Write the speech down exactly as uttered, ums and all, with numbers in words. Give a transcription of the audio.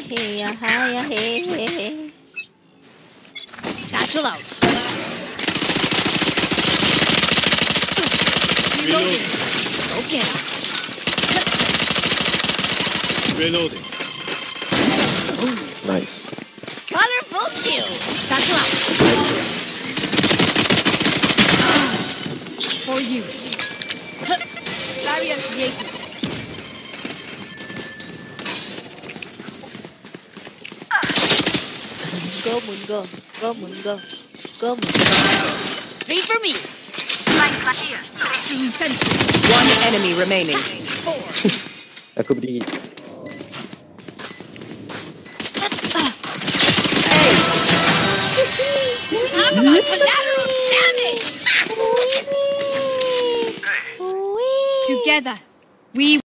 hey, ya, hi, ya, hey, hey, hey. Satchel out. Reloading. Okay. Reloading. Nice. Colorful kill. Satchel out. For you. Barrier created. Go, Moon, go. Go, Moon, go. Go, Moon. Three for me. Placing sentry. One enemy remaining. That could be. Talk about collateral damage. Wee. Together, we